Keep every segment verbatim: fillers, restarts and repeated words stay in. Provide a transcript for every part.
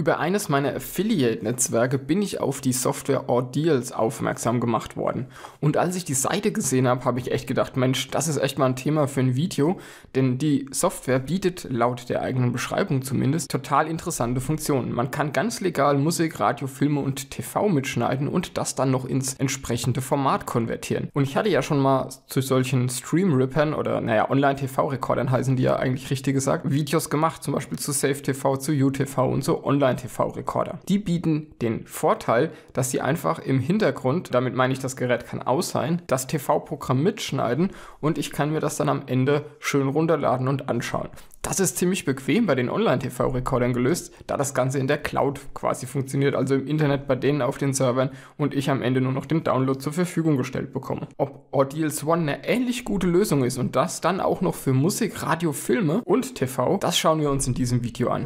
Über eines meiner Affiliate-Netzwerke bin ich auf die Software Audials aufmerksam gemacht worden. Und als ich die Seite gesehen habe, habe ich echt gedacht, Mensch, das ist echt mal ein Thema für ein Video, denn die Software bietet, laut der eigenen Beschreibung zumindest, total interessante Funktionen. Man kann ganz legal Musik, Radio, Filme und T V mitschneiden und das dann noch ins entsprechende Format konvertieren. Und ich hatte ja schon mal zu solchen Stream-Rippern oder, naja, Online-T V-Rekordern heißen die ja eigentlich richtig gesagt, Videos gemacht, zum Beispiel zu Safe T V, zu YouTV und so Online-T V-Rekorder. Die bieten den Vorteil, dass sie einfach im Hintergrund, damit meine ich, das Gerät kann aus sein, das T V-Programm mitschneiden und ich kann mir das dann am Ende schön runterladen und anschauen. Das ist ziemlich bequem bei den Online-T V-Rekordern gelöst, da das Ganze in der Cloud quasi funktioniert, also im Internet bei denen auf den Servern und ich am Ende nur noch den Download zur Verfügung gestellt bekomme. Ob Audials One eine ähnlich gute Lösung ist und das dann auch noch für Musik, Radio, Filme und T V, das schauen wir uns in diesem Video an.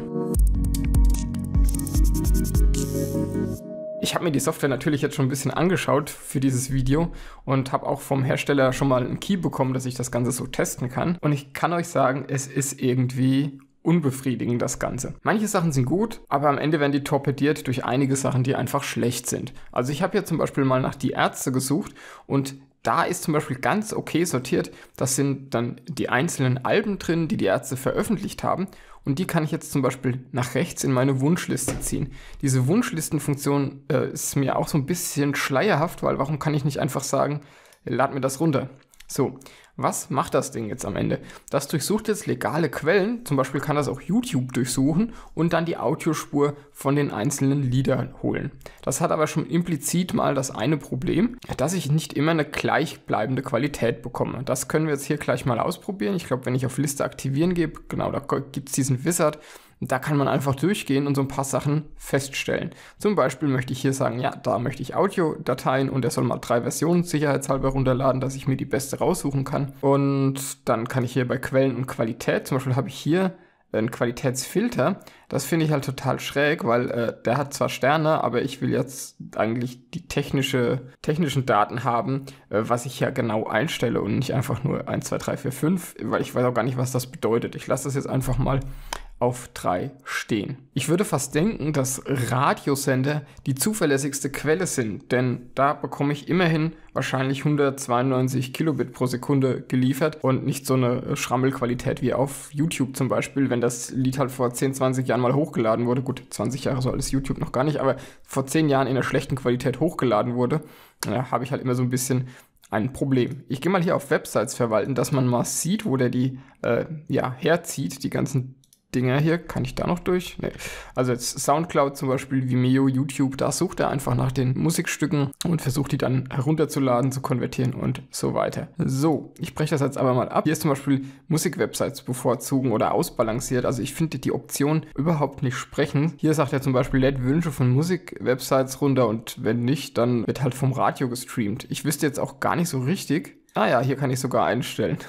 Ich habe mir die Software natürlich jetzt schon ein bisschen angeschaut für dieses Video und habe auch vom Hersteller schon mal einen Key bekommen, dass ich das Ganze so testen kann. Und ich kann euch sagen, es ist irgendwie unbefriedigend, das Ganze. Manche Sachen sind gut, aber am Ende werden die torpediert durch einige Sachen, die einfach schlecht sind. Also ich habe hier zum Beispiel mal nach Die Ärzte gesucht und da ist zum Beispiel ganz okay sortiert. Das sind dann die einzelnen Alben drin, die die Ärzte veröffentlicht haben. Und die kann ich jetzt zum Beispiel nach rechts in meine Wunschliste ziehen. Diese Wunschlistenfunktion äh, ist mir auch so ein bisschen schleierhaft, weil warum kann ich nicht einfach sagen, lad mir das runter? So, was macht das Ding jetzt am Ende? Das durchsucht jetzt legale Quellen, zum Beispiel kann das auch YouTube durchsuchen und dann die Audiospur von den einzelnen Liedern holen. Das hat aber schon implizit mal das eine Problem, dass ich nicht immer eine gleichbleibende Qualität bekomme. Das können wir jetzt hier gleich mal ausprobieren. Ich glaube, wenn ich auf Liste aktivieren gebe, genau, da gibt es diesen Wizard. Da kann man einfach durchgehen und so ein paar Sachen feststellen. Zum Beispiel möchte ich hier sagen, ja, da möchte ich Audiodateien und er soll mal drei Versionen sicherheitshalber runterladen, dass ich mir die beste raussuchen kann. Und dann kann ich hier bei Quellen und Qualität, zum Beispiel habe ich hier einen Qualitätsfilter. Das finde ich halt total schräg, weil äh, der hat zwar Sterne, aber ich will jetzt eigentlich die technische, technischen Daten haben, äh, was ich ja genau einstelle und nicht einfach nur eins, zwei, drei, vier, fünf, weil ich weiß auch gar nicht, was das bedeutet. Ich lasse das jetzt einfach mal auf drei stehen. Ich würde fast denken, dass Radiosender die zuverlässigste Quelle sind, denn da bekomme ich immerhin wahrscheinlich hundertzweiundneunzig Kilobit pro Sekunde geliefert und nicht so eine Schrammelqualität wie auf YouTube zum Beispiel, wenn das Lied halt vor zehn, zwanzig Jahren mal hochgeladen wurde. Gut, zwanzig Jahre so alt ist YouTube noch gar nicht, aber vor zehn Jahren in einer schlechten Qualität hochgeladen wurde, ja, habe ich halt immer so ein bisschen ein Problem. Ich gehe mal hier auf Websites verwalten, dass man mal sieht, wo der die äh, ja, herzieht, die ganzen Dinger hier. Kann ich da noch durch? Nee. Also jetzt Soundcloud zum Beispiel, Vimeo, YouTube, da sucht er einfach nach den Musikstücken und versucht die dann herunterzuladen, zu konvertieren und so weiter. So, ich breche das jetzt aber mal ab. Hier ist zum Beispiel Musikwebsites bevorzugen oder ausbalanciert. Also ich finde die Option überhaupt nicht sprechen. Hier sagt er zum Beispiel, lädt Wünsche von Musikwebsites runter und wenn nicht, dann wird halt vom Radio gestreamt. Ich wüsste jetzt auch gar nicht so richtig. Ah ja, hier kann ich sogar einstellen.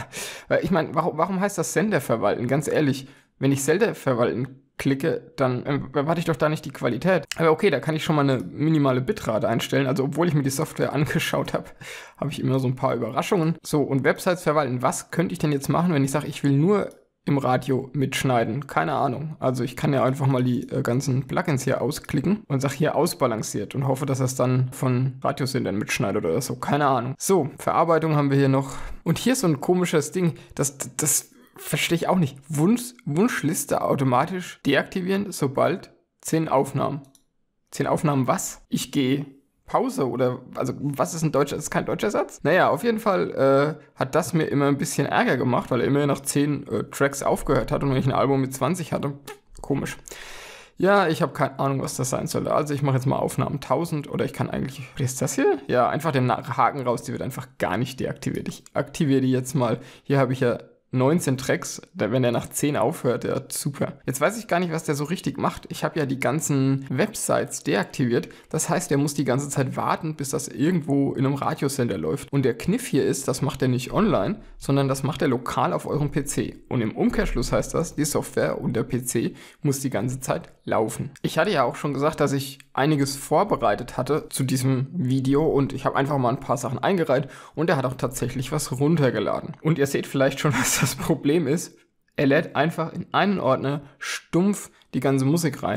Ich meine, warum, warum heißt das Sender verwalten? Ganz ehrlich, wenn ich Sender verwalten klicke, dann äh, erwarte ich doch da nicht die Qualität. Aber okay, da kann ich schon mal eine minimale Bitrate einstellen. Also obwohl ich mir die Software angeschaut habe, habe ich immer so ein paar Überraschungen. So, und Websites verwalten. Was könnte ich denn jetzt machen, wenn ich sage, ich will nur im Radio mitschneiden? Keine Ahnung. Also ich kann ja einfach mal die äh, ganzen Plugins hier ausklicken und sage hier ausbalanciert und hoffe, dass das dann von Radiosendern mitschneidet oder so. Keine Ahnung. So, Verarbeitung haben wir hier noch. Und hier ist so ein komisches Ding. Das, das verstehe ich auch nicht. Wunsch, Wunschliste automatisch deaktivieren, sobald zehn Aufnahmen. zehn Aufnahmen was? Ich gehe Pause oder, also was ist ein deutscher, ist kein deutscher Satz? Naja, auf jeden Fall äh, hat das mir immer ein bisschen Ärger gemacht, weil er immer nach zehn äh, Tracks aufgehört hat und wenn ich ein Album mit zwanzig hatte, pff, komisch. Ja, ich habe keine Ahnung, was das sein soll. Also ich mache jetzt mal Aufnahmen tausend oder ich kann eigentlich, was ist das hier? Ja, einfach den Haken raus, die wird einfach gar nicht deaktiviert. Ich aktiviere die jetzt mal. Hier habe ich ja neunzehn Tracks, wenn der nach zehn aufhört, ja, super. Jetzt weiß ich gar nicht, was der so richtig macht. Ich habe ja die ganzen Websites deaktiviert. Das heißt, der muss die ganze Zeit warten, bis das irgendwo in einem Radiosender läuft. Und der Kniff hier ist, das macht er nicht online, sondern das macht er lokal auf eurem P C. Und im Umkehrschluss heißt das, die Software und der P C muss die ganze Zeit laufen. Ich hatte ja auch schon gesagt, dass ich einiges vorbereitet hatte zu diesem Video und ich habe einfach mal ein paar Sachen eingereiht und er hat auch tatsächlich was runtergeladen. Und ihr seht vielleicht schon, was das Problem ist. Er lädt einfach in einen Ordner stumpf die ganze Musik rein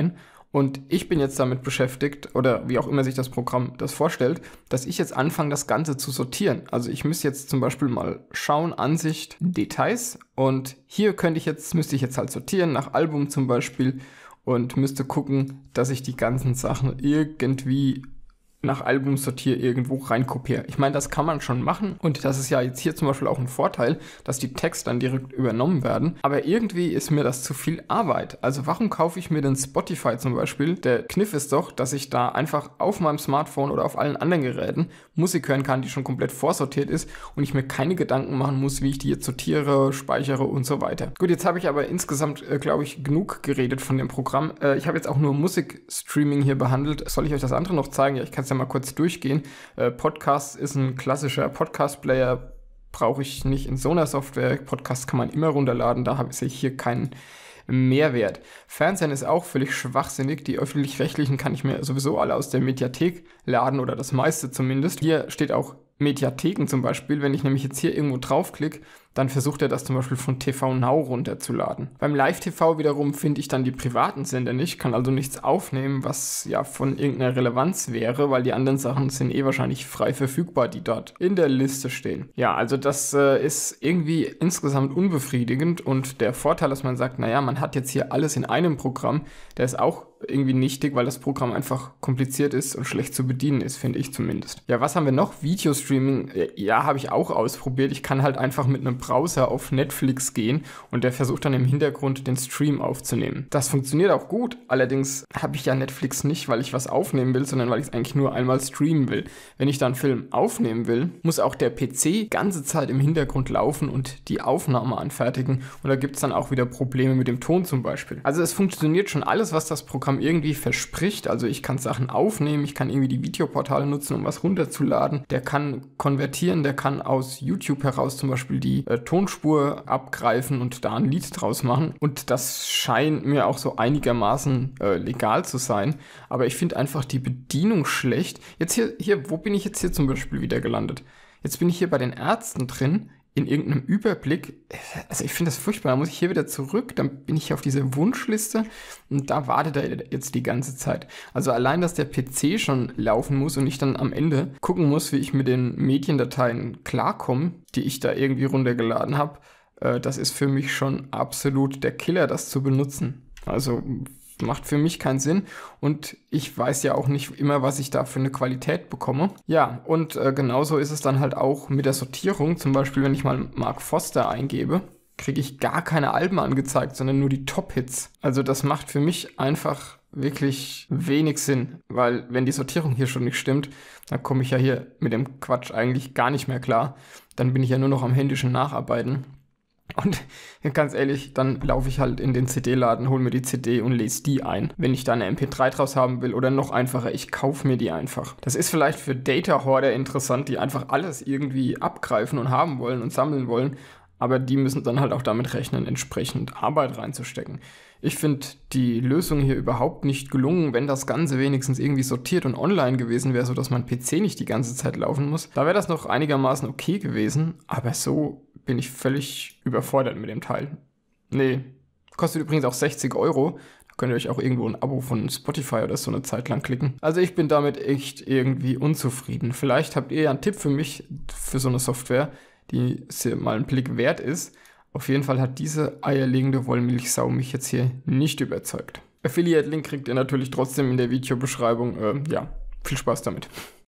Und ich bin jetzt damit beschäftigt, oder wie auch immer sich das Programm das vorstellt, dass ich jetzt anfange, das Ganze zu sortieren. Also ich müsste jetzt zum Beispiel mal schauen, Ansicht, Details. Und hier könnte ich jetzt, müsste ich jetzt halt sortieren, nach Album zum Beispiel. Und müsste gucken, dass ich die ganzen Sachen irgendwie nach Album sortiere, irgendwo reinkopiere. Ich meine, das kann man schon machen und das ist ja jetzt hier zum Beispiel auch ein Vorteil, dass die Texte dann direkt übernommen werden, aber irgendwie ist mir das zu viel Arbeit. Also warum kaufe ich mir denn Spotify zum Beispiel? Der Kniff ist doch, dass ich da einfach auf meinem Smartphone oder auf allen anderen Geräten Musik hören kann, die schon komplett vorsortiert ist und ich mir keine Gedanken machen muss, wie ich die jetzt sortiere, speichere und so weiter. Gut, jetzt habe ich aber insgesamt, äh, glaube ich, genug geredet von dem Programm. Äh, ich habe jetzt auch nur Musikstreaming hier behandelt. Soll ich euch das andere noch zeigen? Ja, ich kann es ja mal kurz durchgehen. Äh, Podcast ist ein klassischer Podcast-Player, brauche ich nicht in so einer Software. Podcast kann man immer runterladen, da habe ich hier keinen Mehrwert. Fernsehen ist auch völlig schwachsinnig. Die öffentlich-rechtlichen kann ich mir sowieso alle aus der Mediathek laden oder das meiste zumindest. Hier steht auch Mediatheken zum Beispiel. Wenn ich nämlich jetzt hier irgendwo draufklicke, dann versucht er das zum Beispiel von T V Now runterzuladen. Beim Live-T V wiederum finde ich dann die privaten Sender nicht, kann also nichts aufnehmen, was ja von irgendeiner Relevanz wäre, weil die anderen Sachen sind eh wahrscheinlich frei verfügbar, die dort in der Liste stehen. Ja, also das äh, ist irgendwie insgesamt unbefriedigend und der Vorteil, dass man sagt, naja, man hat jetzt hier alles in einem Programm, der ist auch irgendwie nichtig, weil das Programm einfach kompliziert ist und schlecht zu bedienen ist, finde ich zumindest. Ja, was haben wir noch? Videostreaming, ja, habe ich auch ausprobiert. Ich kann halt einfach mit einem Browser auf Netflix gehen und der versucht dann im Hintergrund den Stream aufzunehmen. Das funktioniert auch gut, allerdings habe ich ja Netflix nicht, weil ich was aufnehmen will, sondern weil ich es eigentlich nur einmal streamen will. Wenn ich dann einen Film aufnehmen will, muss auch der P C die ganze Zeit im Hintergrund laufen und die Aufnahme anfertigen und da gibt es dann auch wieder Probleme mit dem Ton zum Beispiel. Also es funktioniert schon alles, was das Programm irgendwie verspricht. Also ich kann Sachen aufnehmen, ich kann irgendwie die Videoportale nutzen, um was runterzuladen. Der kann konvertieren, der kann aus YouTube heraus zum Beispiel die äh, Tonspur abgreifen und da ein Lied draus machen. Und das scheint mir auch so einigermaßen äh, legal zu sein. Aber ich finde einfach die Bedienung schlecht. Jetzt hier, hier, wo bin ich jetzt hier zum Beispiel wieder gelandet? Jetzt bin ich hier bei den Ärzten drin. In irgendeinem Überblick, also ich finde das furchtbar, da muss ich hier wieder zurück, dann bin ich hier auf diese Wunschliste und da wartet er jetzt die ganze Zeit. Also allein, dass der P C schon laufen muss und ich dann am Ende gucken muss, wie ich mit den Mediendateien klarkomme, die ich da irgendwie runtergeladen habe, äh, das ist für mich schon absolut der Killer, das zu benutzen. Also macht für mich keinen Sinn und ich weiß ja auch nicht immer, was ich da für eine Qualität bekomme. Ja, und äh, genauso ist es dann halt auch mit der Sortierung. Zum Beispiel, wenn ich mal Mark Foster eingebe, kriege ich gar keine Alben angezeigt, sondern nur die Top-Hits. Also das macht für mich einfach wirklich wenig Sinn, weil wenn die Sortierung hier schon nicht stimmt, dann komme ich ja hier mit dem Quatsch eigentlich gar nicht mehr klar. Dann bin ich ja nur noch am händischen Nacharbeiten. Und ganz ehrlich, dann laufe ich halt in den C D-Laden, hole mir die C D und lese die ein. Wenn ich da eine M P drei draus haben will oder noch einfacher, ich kaufe mir die einfach. Das ist vielleicht für Data-Hoarder interessant, die einfach alles irgendwie abgreifen und haben wollen und sammeln wollen. Aber die müssen dann halt auch damit rechnen, entsprechend Arbeit reinzustecken. Ich finde die Lösung hier überhaupt nicht gelungen, wenn das Ganze wenigstens irgendwie sortiert und online gewesen wäre, sodass mein P C nicht die ganze Zeit laufen muss. Da wäre das noch einigermaßen okay gewesen, aber so bin ich völlig überfordert mit dem Teil. Nee, kostet übrigens auch sechzig Euro. Da könnt ihr euch auch irgendwo ein Abo von Spotify oder so eine Zeit lang klicken. Also ich bin damit echt irgendwie unzufrieden. Vielleicht habt ihr ja einen Tipp für mich, für so eine Software, die mal einen Blick wert ist. Auf jeden Fall hat diese eierlegende Wollmilchsau mich jetzt hier nicht überzeugt. Affiliate-Link kriegt ihr natürlich trotzdem in der Videobeschreibung. Äh, ja, viel Spaß damit.